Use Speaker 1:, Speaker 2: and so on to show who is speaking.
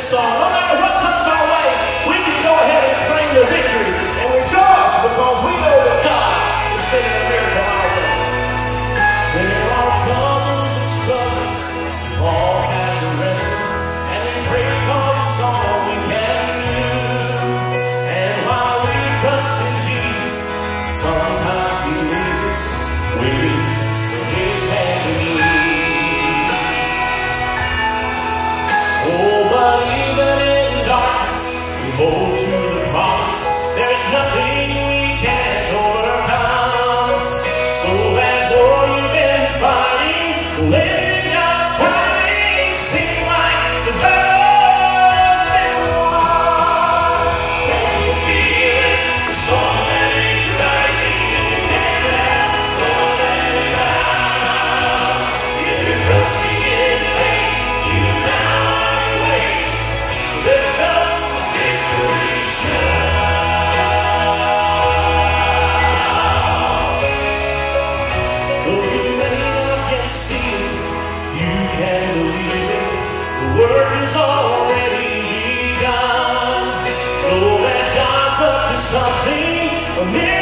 Speaker 1: this song. No matter what comes our way, we can go ahead and claim the victory and rejoice because we know that God is sending a miracle our way. There are troubles and struggles, all have to rest, and we pray because it's all we can do. And while we trust in Jesus, sometimes He leads us waiting for His hand to lead. Oh, but even in darkness, we hold to the promise. There's nothing we can't overcome. So that war you've been fighting, live in God's timing, seem like the battle's been won. When you feel it, the storm that is rising, and you can't let go down. If you're trusting in faith, you now lift up victory shout. Though you may not yet see it, you can believe it. The work is already begun. Know that God's up to something.